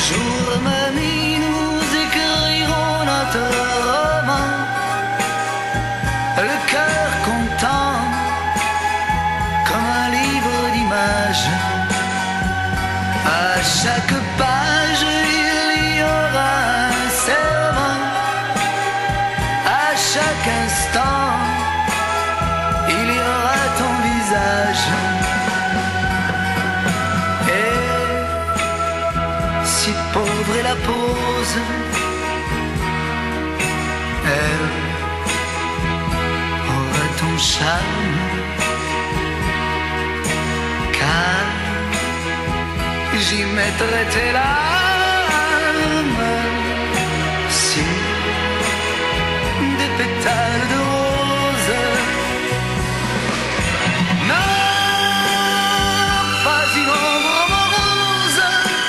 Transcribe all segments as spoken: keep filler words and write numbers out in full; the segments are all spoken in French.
jour, mamie, nous écrirons notre roman, le cœur content, comme un livre d'images. À chaque page, il y aura un serment. À chaque instant, il y aura ton visage. Si pauvre est la pose, elle aura ton charme, car j'y mettrai tes larmes sur des pétales de rose. Non, pas une ombre morose,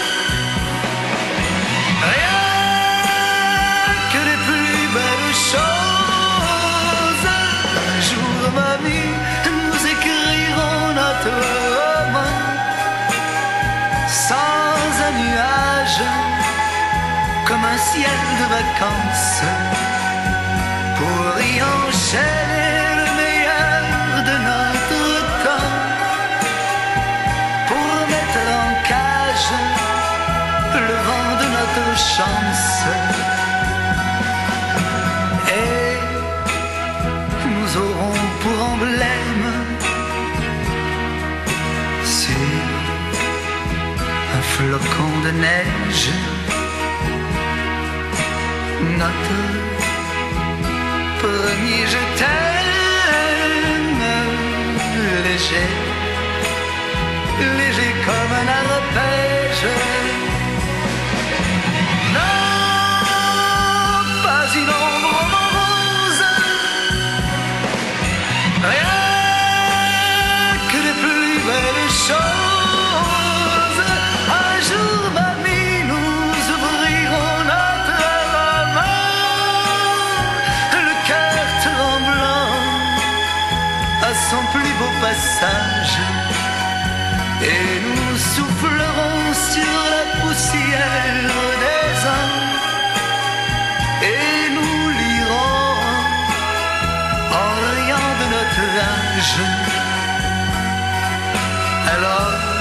rien que les plus belles choses. Un jour, mamie, nous écrirons notre roman sans un nuage, comme un ciel de vacances, pour y enchaîner le meilleur de notre temps, pour mettre en cage le vent de notre chance. Et nous aurons pour emblème sur un flocon de neige notre premier je t'aime, léger, léger comme un arpège. Non, pas une ombre morose, rien que les plus belles choses. Un jour, mamie, nous ouvrirons notre roman, le cœur tremblant à son plus beau passage, et nous soufflerons sur la poussière des ans, et nous lirons en riant de notre âge. Alors